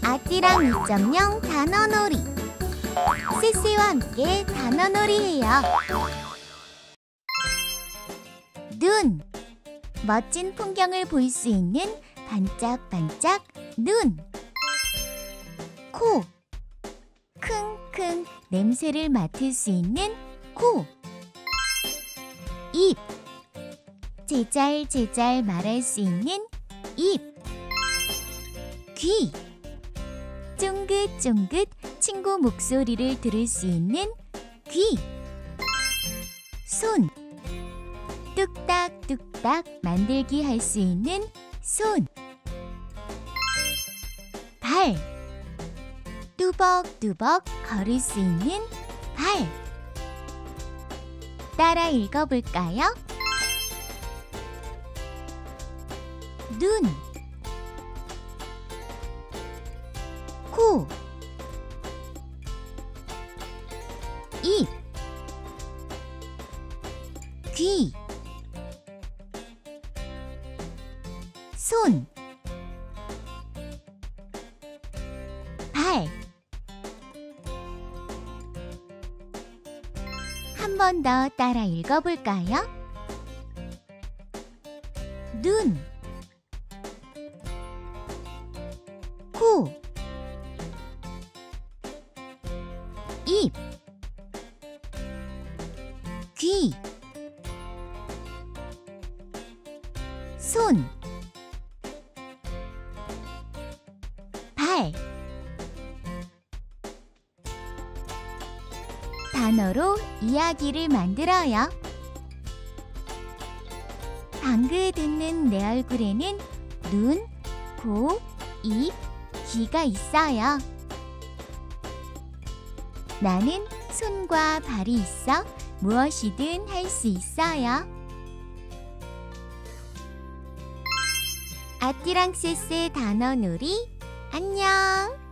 아띠랑 2.0 단어놀이. 세세와 함께 단어놀이해요. 눈. 멋진 풍경을 볼 수 있는 반짝반짝 눈. 코. 킁킁 냄새를 맡을 수 있는 코. 입. 제잘제잘 말할 수 있는 입. 귀. 쫑긋쫑긋 친구 목소리를 들을 수 있는 귀. 손. 뚝딱뚝딱 만들기 할 수 있는 손. 발. 뚜벅뚜벅 걸을 수 있는 발. 따라 읽어볼까요? 눈. 코. 입. 귀. 손. 발. 한 번 더 따라 읽어볼까요? 눈. 코. 입. 귀. 손. 발. 단어로 이야기를 만들어요. 방긋 웃는 내 얼굴에는 눈, 코, 입, 귀가 있어요. 나는 손과 발이 있어 무엇이든 할 수 있어요. 아띠랑 쎄쎄 단어놀이 안녕!